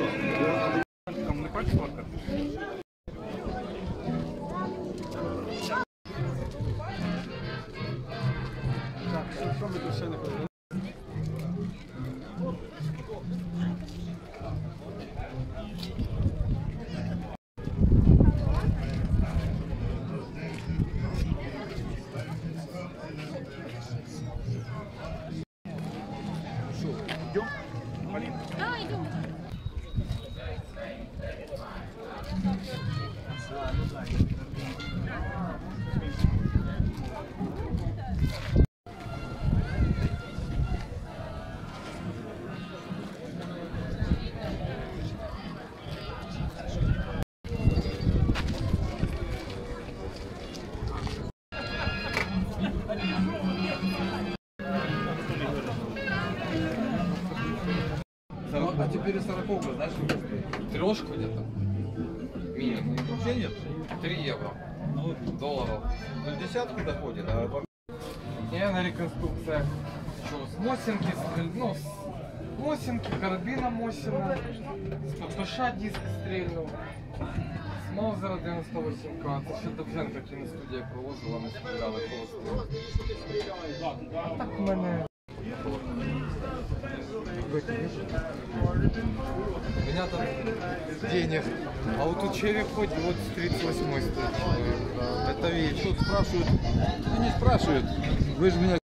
Що ми тут ще не ходили? Що, йдемо? Да, идем. А теперь 40-ка, знаешь, Трешку где-то. Минимум. вообще нет. 3 евро. Ну, Долларов. до десятку доходит, а Я на реконструкциях. Что, с Мосинки, ну, с Мосинки, карабина Мосина, с ППШ диск стрельнув. З Маузера 98К. Це ще Довженко кіностудія привозила, ми стріляли холостили. А так у мене... У меня там денег. А вот тут череп ходит, вот с 38 стоит человек. это вещь. Тут спрашивают, ну не спрашивают, вы же меня